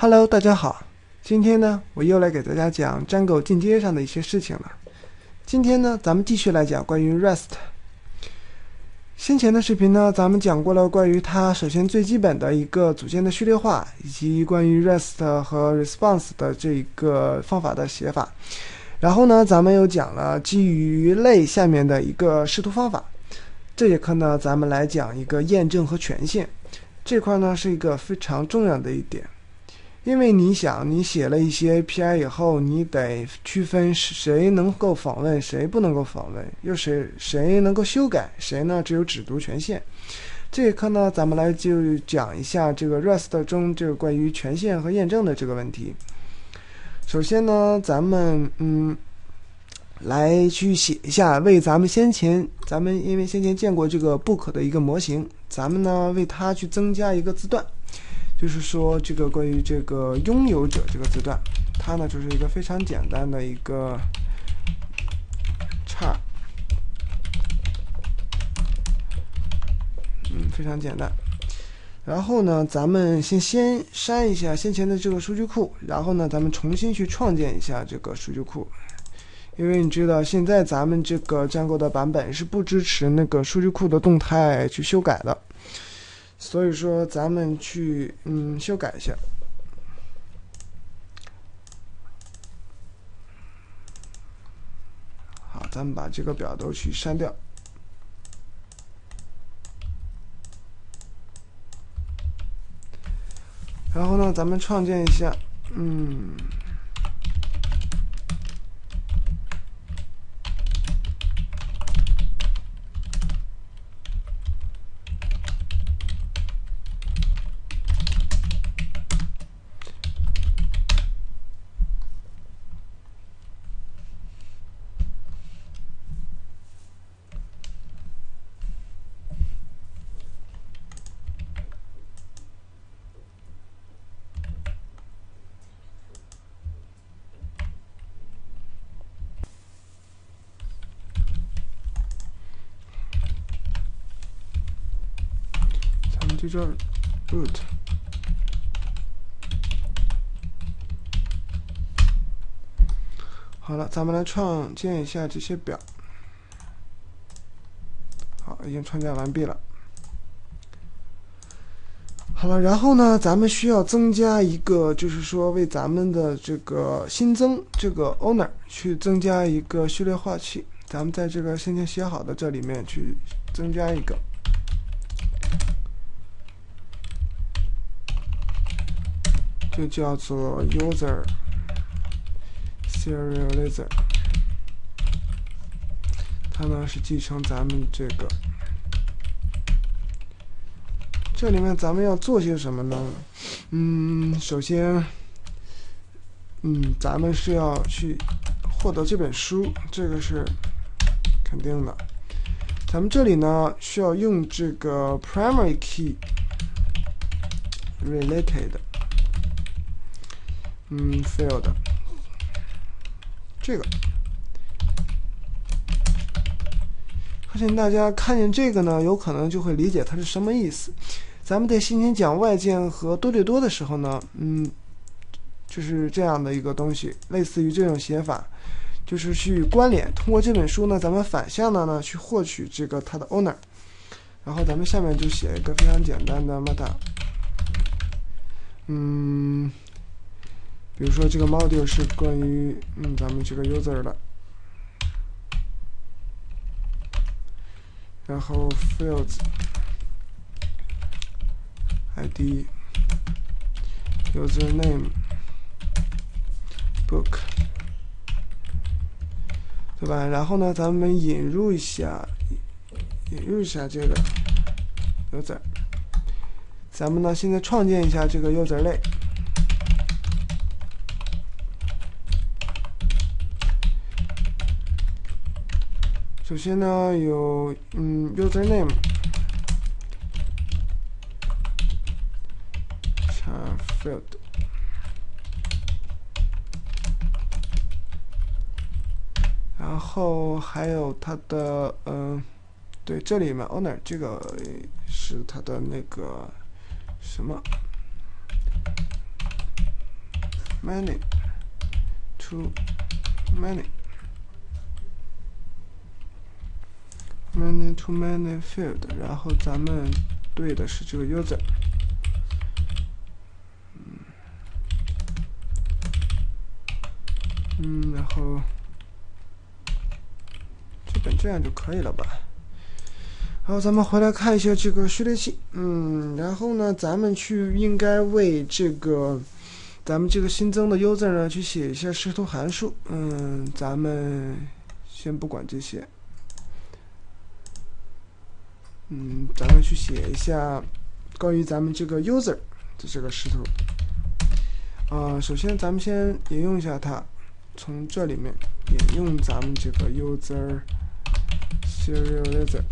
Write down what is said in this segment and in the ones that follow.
Hello， 大家好。今天呢，我又来给大家讲 Django 进阶上的一些事情了。今天呢，咱们继续来讲关于 REST。先前的视频呢，咱们讲过了关于它首先最基本的一个组件的序列化，以及关于 REST 和 response 的这个方法的写法。然后呢，咱们又讲了基于类下面的一个视图方法。这节课呢，咱们来讲一个验证和权限。这块呢是一个非常重要的一点。因为你想，你写了一些 API 以后，你得区分谁能够访问，谁不能够访问，又谁能够修改，谁呢只有只读权限。这一课呢，咱们来就讲一下这个 REST 中这个关于权限和验证的这个问题。首先呢，咱们来去写一下，为咱们因为先前见过这个 book 的一个模型，咱们呢为它去增加一个字段。就是说，这个关于这个拥有者这个字段，它呢就是一个非常简单的一个char，非常简单。然后呢，咱们先删一下先前的这个数据库，然后呢，咱们重新去创建一下这个数据库，因为你知道现在咱们这个 Django 的版本是不支持那个数据库的动态去修改的。所以说，咱们去修改一下。好，咱们把这个表都去删掉。然后呢，咱们创建一下，就叫 root。好了，咱们来创建一下这些表。好，已经创建完毕了。好了，然后呢，咱们需要增加一个，就是说为咱们的这个新增这个 owner 去增加一个序列化器。咱们在这个先前写好的这里面去增加一个。就叫做 user serializer， 它呢是继承咱们这个。这里面咱们要做些什么呢？首先，咱们是要去获得这本书，这个是肯定的。咱们这里呢需要用这个 primary key related。field 这个，相信大家看见这个呢，有可能就会理解它是什么意思。咱们在先前讲外件和多对多的时候呢，就是这样的一个东西，类似于这种写法，就是去关联。通过这本书呢，咱们反向的呢去获取这个它的 owner。然后咱们下面就写一个非常简单的 meta，比如说这个 module 是关于咱们这个 user 的，然后 fields id username book， 对吧？然后呢，咱们引入一下这个 user， 咱们呢现在创建一下这个 user 类。首先呢，有username field， 然后还有它的对，这里面 owner 这个是它的那个什么 many too many too many field， 然后咱们对的是这个 user。然后基本这样就可以了吧。好，咱们回来看一下这个序列器。然后呢，咱们应该为这个咱们这个新增的 user 呢去写一下视图函数。咱们先不管这些。咱们去写一下关于咱们这个 user 的这个视图。首先咱们先引用一下它。从这里面引用咱们这个 user serializer，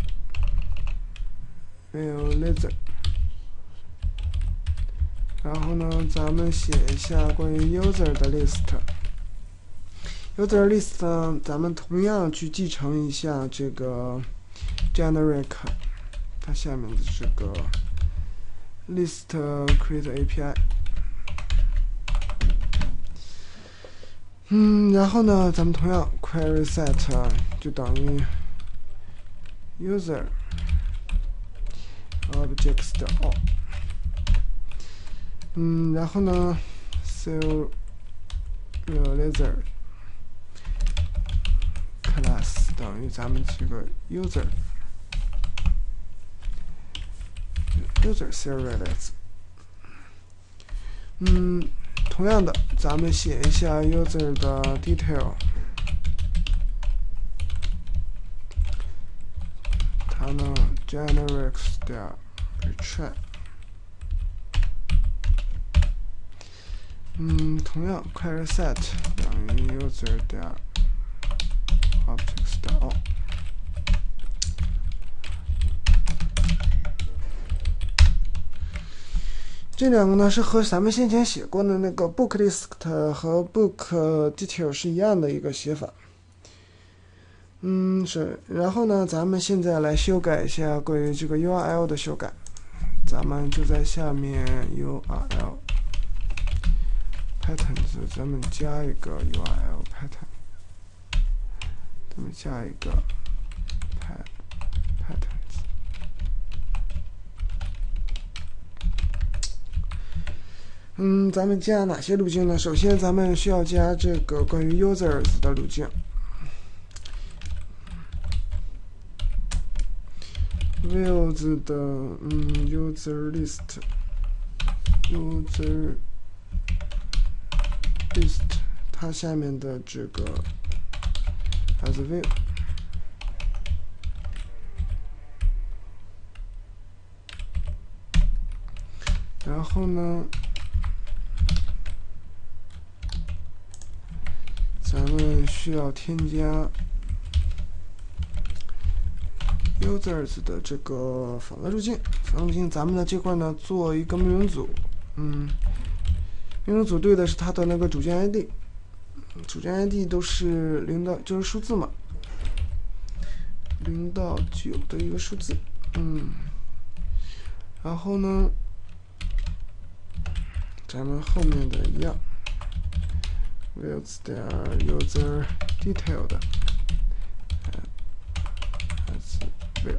然后呢，咱们写一下关于 user 的 list。user list 呢，咱们同样去继承一下这个 generic 它下面的这个 list create API。然后呢，咱们同样 query set 就等于 user objects 的 all。然后呢 serializer class 等于咱们这个 user serializer。同样的，咱们写一下 user 的 detail， 它呢 generics 点 retrieve。同样 query set 等于 user 点 objects 的 all。这两个呢是和咱们先前写过的那个 book list 和 book detail 是一样的一个写法。然后呢，咱们现在来修改一下关于这个 URL 的修改。咱们就在下面 URL patterns， 咱们加一个 URL pattern， 咱们加一个 patterns。咱们加哪些路径呢？首先，咱们需要加这个关于 users 的路径。views 的user list， 它下面的这个 as view。然后呢，咱们需要添加 users 的这个访问路径。访问路径，咱们的这块呢做一个命名组。命名组对的是它的那个主件 ID， 主件 ID 都是0到就是数字嘛，0到9的一个数字。然后呢，咱们后面的一样。views 点 user detail 的 as view。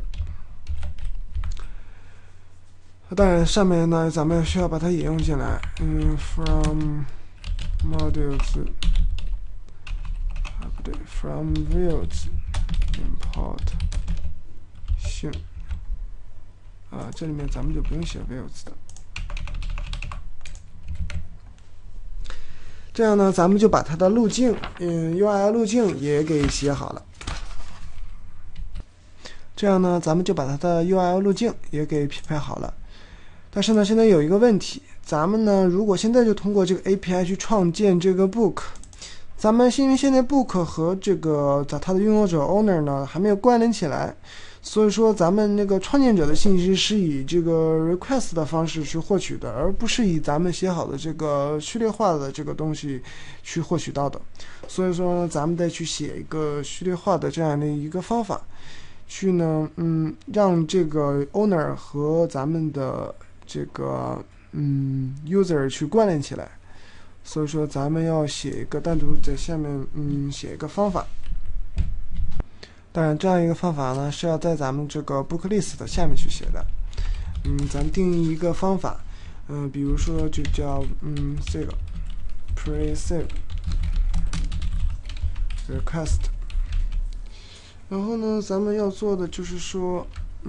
当然，上面呢，咱们需要把它引用进来。from modules， 不对 ，from views import 性。这里面咱们就不用写 views 的。这样呢，咱们就把它的路径，URL 路径也给写好了。这样呢，咱们就把它的 URL 路径也给匹配好了。但是呢，现在有一个问题，咱们呢，如果现在就通过这个 API 去创建这个 book， 咱们因为现在 book 和这个它的拥有者 owner 呢还没有关联起来，所以说咱们那个创建者的信息是以这个 request 的方式去获取的，而不是以咱们写好的这个序列化的这个东西去获取到的。所以说呢，咱们得去写一个序列化的这样的一个方法，去呢，让这个 owner 和咱们的这个user 去关联起来。 所以说咱们要写一个单独在下面写一个方法。当然，这样一个方法呢是要在咱们这个 book list 的下面去写的。咱们定义一个方法，比如说就叫这个 pre-save request。然后呢，咱们要做的就是说，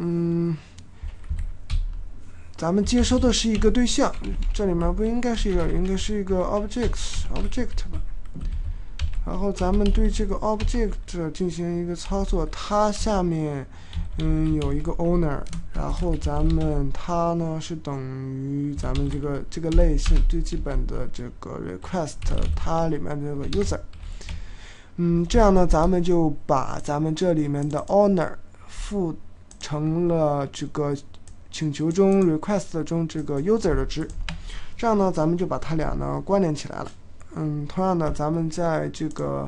咱们接收的是一个对象，这里面不应该是一个，应该是一个 object 吧。然后咱们对这个 object 进行一个操作，它下面有一个 owner， 然后它呢是等于咱们这个类是最基本的这个 request， 它里面这个 user。这样呢，咱们就把咱们这里面的 owner 赋成了这个请求中 request 中这个 user 的值，这样呢，咱们就把它俩呢关联起来了。同样的，咱们在这个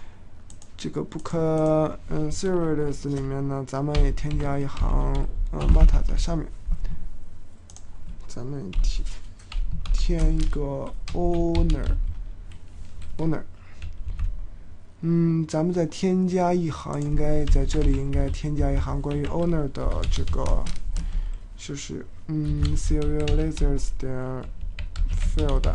book series 里面呢，咱们也添加一行meta 在上面，咱们添一个 owner。咱们再添加一行，应该在这里应该添加一行关于 owner 的这个，就是serializers 点 field。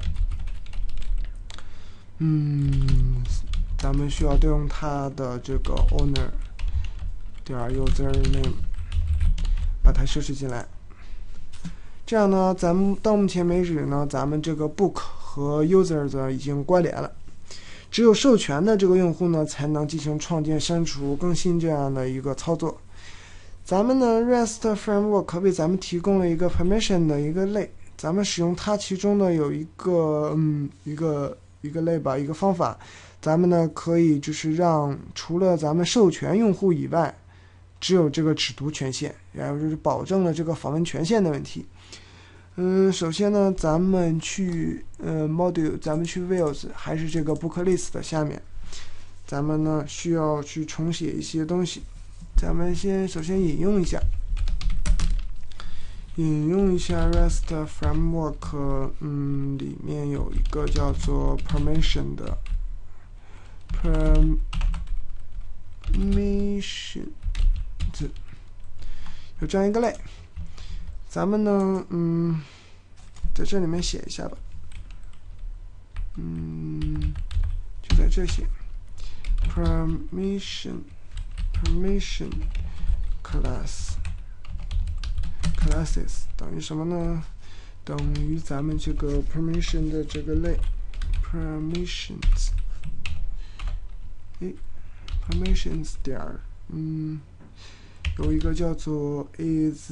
咱们需要对应它的这个 owner 点 user name， 把它设置进来。这样呢，咱们到目前为止呢，咱们这个 book 和 user 的已经关联了。只有授权的这个用户呢，才能进行创建、删除、更新这样的一个操作。咱们呢 REST Framework 为咱们提供了一个 permission 的一个类，咱们使用它其中呢有一个类吧，一个方法，咱们呢可以就是让除了咱们授权用户以外，只有这个只读权限，然后就是保证了这个访问权限的问题。首先呢，咱们去module， 咱们去 Wheels 还是这个 book list 下面，咱们呢需要去重写一些东西。咱们首先引用一下 REST Framework， 里面有一个叫做 permission 的 permission， 有这样一个类。咱们呢，在这里面写一下吧，就在这写 permission classes 等于什么呢？等于咱们这个 permission 的这个类 permissions， 点有一个叫做 is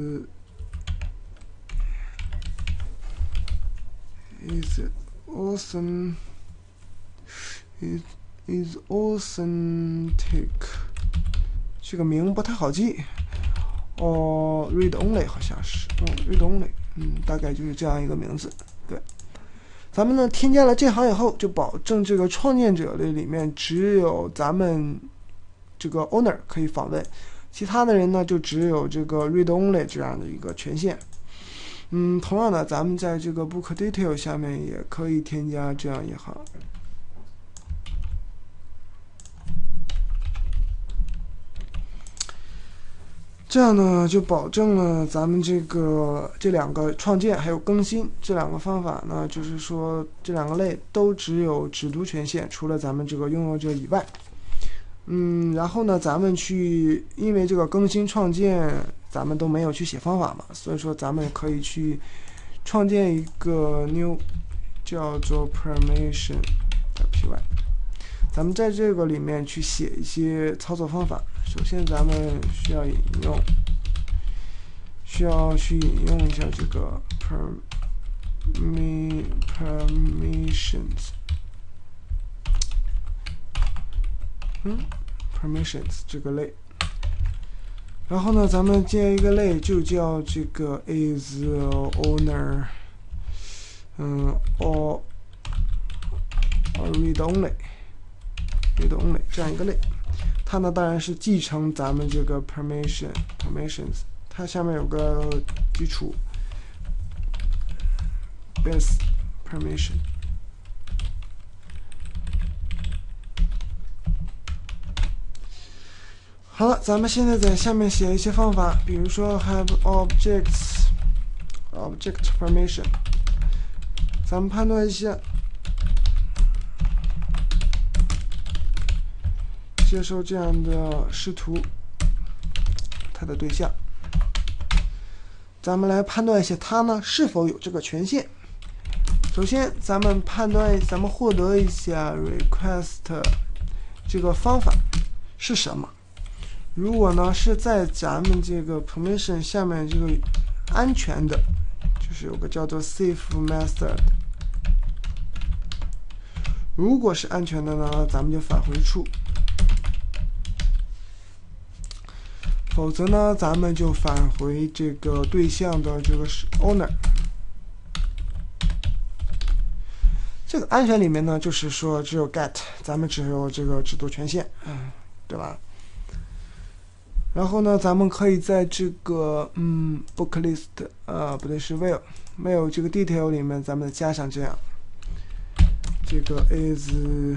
authentic， 这个名不太好记read only 好像是read only， 大概就是这样一个名字。对，咱们呢添加了这行以后，就保证这个创建者的里面只有咱们这个 owner 可以访问，其他的人呢就只有这个 read only 这样的一个权限。同样的，咱们在这个 book detail 下面也可以添加这样一行，这样呢就保证了咱们这两个创建还有更新这两个方法呢，就是说这两个类都只有只读权限，除了咱们这个拥有者以外。然后呢，咱们因为这个更新创建，咱们都没有去写方法嘛，所以说咱们可以去创建一个 new 叫做 permission.py， 咱们在这个里面去写一些操作方法。首先咱们需要去引用一下这个 permissions 这个类，然后呢，咱们建一个类就叫这个 is owner or read only 这样一个类。它呢当然是继承咱们这个 permissions， 它下面有个基础 base permission， 好了，咱们现在在下面写一些方法，比如说 have object permission， 咱们判断一下接受这样的视图它的对象，咱们来判断一下它呢是否有这个权限。首先咱们获得一下 request 这个方法是什么。如果呢是在咱们这个 permission 下面这个安全的，就是有个叫做 safe method， 如果是安全的呢，咱们就返回true，否则呢咱们就返回这个对象的这个 owner。 这个安全里面呢就是说只有 get， 咱们只有这个制度权限，对吧？然后呢咱们可以在这个book list 不对，是 mail 这个 detail 里面咱们加上这样，这个 is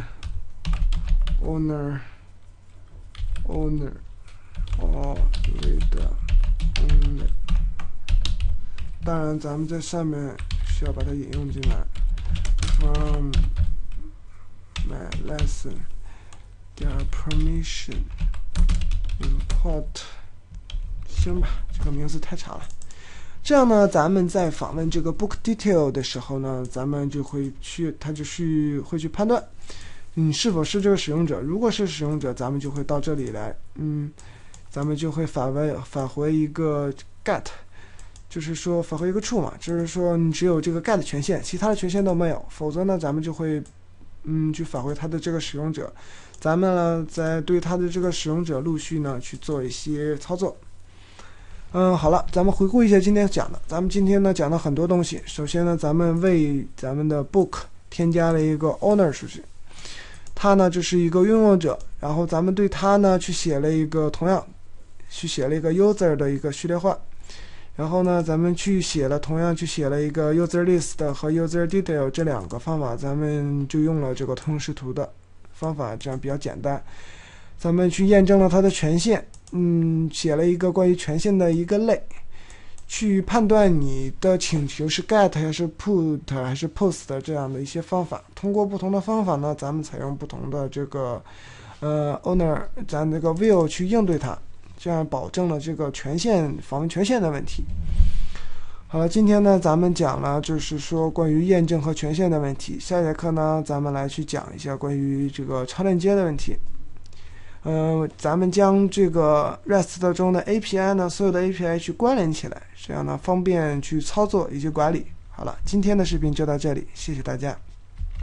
owner or read only， 当然咱们在上面需要把它引用进来， from my lesson there are permission import， 行吧，这个名字太长了。这样呢咱们在访问这个 book detail 的时候呢，咱们就会去判断你是否是这个使用者。如果是使用者，咱们就会到这里来，咱们就会返回一个 get， 就是说返回一个 true 嘛，就是说你只有这个 get 权限，其他的权限都没有，否则呢咱们就会去返回它的这个使用者。咱们呢再对它的这个使用者陆续呢去做一些操作。好了，咱们回顾一下今天讲的。咱们今天呢讲了很多东西。首先呢咱们为咱们的 book 添加了一个 owner 数据，它呢就是一个拥有者，然后咱们对它呢去写了一个user 的一个序列化，然后呢咱们同样去写了一个 user list 和 user detail 这两个方法，咱们就用了这个通用视图的方法，这样比较简单。咱们去验证了它的权限，写了一个关于权限的一个类，去判断你的请求是 get 还是 put 还是 post 这样的一些方法。通过不同的方法呢，咱们采用不同的这个owner 咱这个 view 去应对它，这样保证了这个访问权限的问题。好了，今天呢咱们讲了就是说关于验证和权限的问题，下节课呢咱们来去讲一下关于这个超链接的问题。咱们将这个 REST 中的 API 呢，所有的 API 去关联起来，这样呢方便去操作以及管理。好了，今天的视频就到这里，谢谢大家。